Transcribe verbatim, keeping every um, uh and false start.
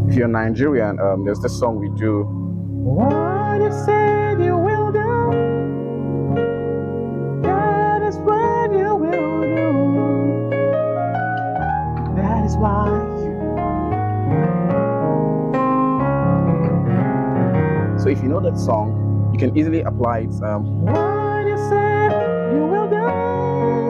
if you're Nigerian, um, there's this song we do. What you said you will do, that is what you will do. That is why you. So if you know that song, you can easily apply it. Um, what you said you will do.